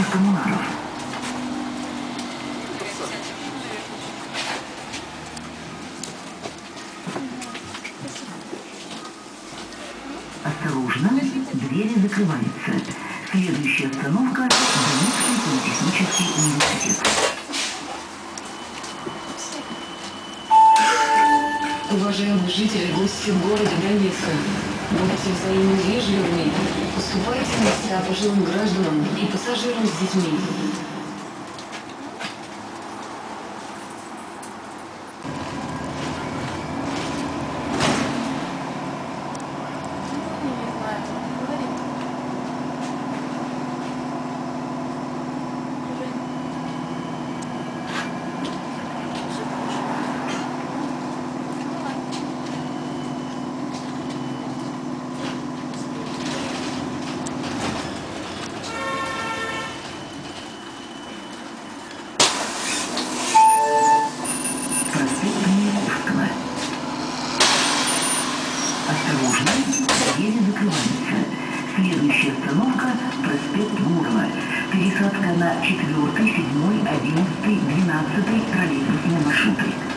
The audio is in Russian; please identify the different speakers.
Speaker 1: коммунаров. Осторожно, двери закрываются. Следующая остановка — Донецкий политехнический университет.
Speaker 2: Уважаемые жители, гости в городе Донецка, будьте взаимно вежливыми, уступайте места пожилым гражданам и пассажирам с детьми.
Speaker 1: Осторожно, двери закрываются. Следующая остановка — проспект Гурова. Пересадка на 4, 7, 11, 12 троллейбусные маршруты.